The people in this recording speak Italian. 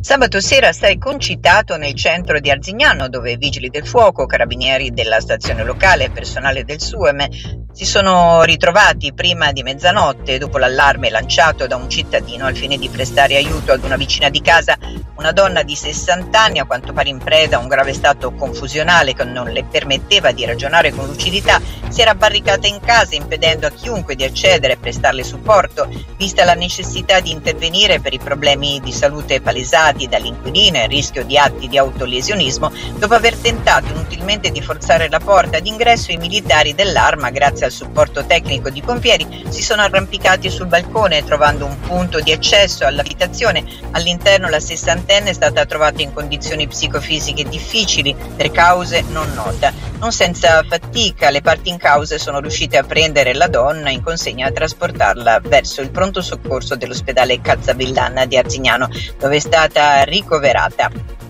Sabato sera stai concitato nel centro di Arzignano, dove vigili del fuoco, carabinieri della stazione locale e personale del SUEM si sono ritrovati prima di mezzanotte, dopo l'allarme lanciato da un cittadino al fine di prestare aiuto ad una vicina di casa, una donna di 60 anni, a quanto pare in preda a un grave stato confusionale che non le permetteva di ragionare con lucidità, si era barricata in casa impedendo a chiunque di accedere e prestarle supporto, vista la necessità di intervenire per i problemi di salute palesati dall'inquilino e il rischio di atti di autolesionismo. Dopo aver tentato inutilmente di forzare la porta d'ingresso, i militari dell'Arma, grazie al supporto tecnico di pompieri, si sono arrampicati sul balcone trovando un punto di accesso all'abitazione. All'interno la sessantenne è stata trovata in condizioni psicofisiche difficili per cause non note. Non senza fatica le parti in causa sono riuscite a prendere la donna in consegna e a trasportarla verso il pronto soccorso dell'ospedale Calzabillan di Arzignano, dove è stata ricoverata.